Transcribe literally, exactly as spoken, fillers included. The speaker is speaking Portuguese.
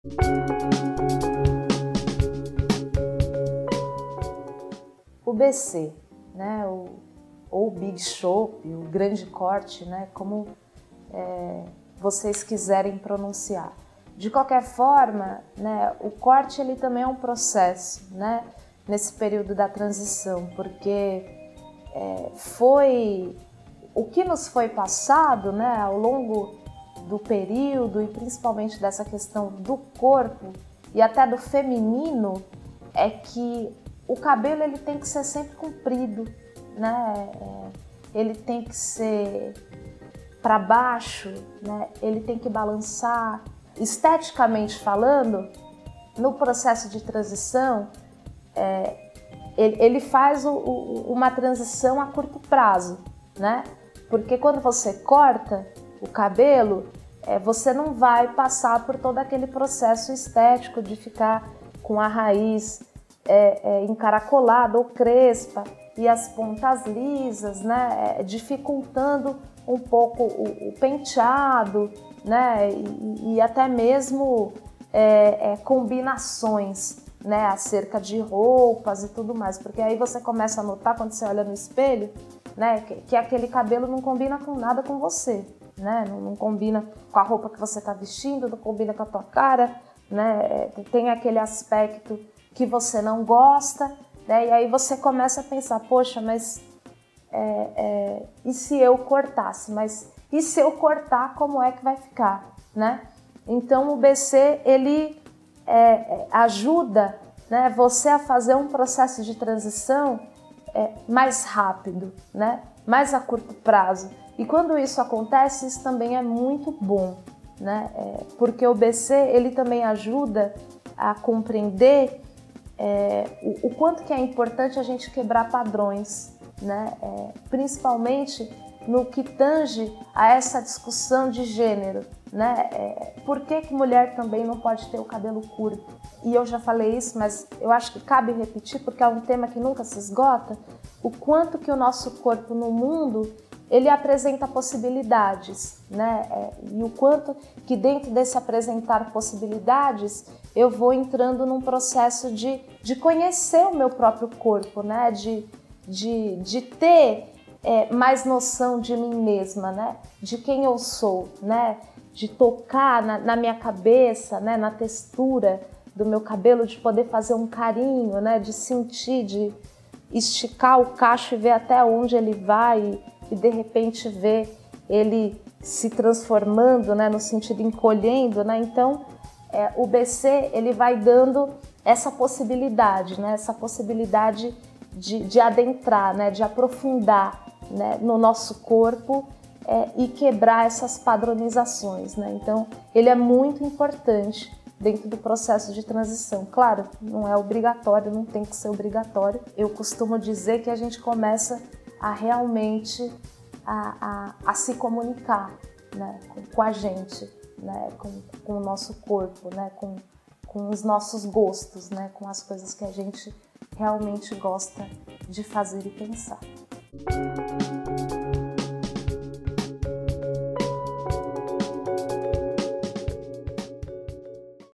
O B C, né, o, ou Big Chope, o grande corte, né, como é, vocês quiserem pronunciar. De qualquer forma, né, o corte ele também é um processo, né, nesse período da transição, porque é, foi o que nos foi passado, né, ao longo do período e principalmente dessa questão do corpo e até do feminino, é que o cabelo ele tem que ser sempre comprido, né? Ele tem que ser para baixo, né? Ele tem que balançar. Esteticamente falando, no processo de transição, é, ele, ele faz o, o, uma transição a curto prazo, né? Porque quando você corta o cabelo, é, você não vai passar por todo aquele processo estético de ficar com a raiz É, é, encaracolada ou crespa e as pontas lisas, né, é, dificultando um pouco o, o penteado, né, e, e até mesmo é, é, combinações, né, acerca de roupas e tudo mais, porque aí você começa a notar quando você olha no espelho, né, que, que aquele cabelo não combina com nada com você, né, não, não combina com a roupa que você está vestindo, não combina com a tua cara, né, tem aquele aspecto que você não gosta, né? E aí você começa a pensar, poxa, mas é, é, e se eu cortasse? Mas e se eu cortar, como é que vai ficar, né? Então o B C, ele é, ajuda, né, você a fazer um processo de transição é, mais rápido, né? Mais a curto prazo. E quando isso acontece, isso também é muito bom, né? É, porque o B C, ele também ajuda a compreender É, o, o quanto que é importante a gente quebrar padrões, né? É, principalmente no que tange a essa discussão de gênero, né? É, por que que mulher também não pode ter o cabelo curto? E eu já falei isso, mas eu acho que cabe repetir porque é um tema que nunca se esgota, o quanto que o nosso corpo no mundo ele apresenta possibilidades, né? É, e o quanto que dentro desse apresentar possibilidades eu vou entrando num processo de, de conhecer o meu próprio corpo, né? De, de, de ter é, mais noção de mim mesma, né? De quem eu sou, né? De tocar na, na minha cabeça, né? Na textura do meu cabelo, de poder fazer um carinho, né? De sentir, de esticar o cacho e ver até onde ele vai e, e de repente ver ele se transformando, né? No sentido encolhendo, né? Então, É, o B C ele vai dando essa possibilidade, né? Essa possibilidade de, de adentrar, né? De aprofundar, né? No nosso corpo é, e quebrar essas padronizações, né? Então, ele é muito importante dentro do processo de transição. Claro, não é obrigatório, não tem que ser obrigatório. Eu costumo dizer que a gente começa a realmente a, a, a se comunicar, né? com, com a gente. Né, com, com o nosso corpo, né, com, com os nossos gostos, né, com as coisas que a gente realmente gosta de fazer e pensar.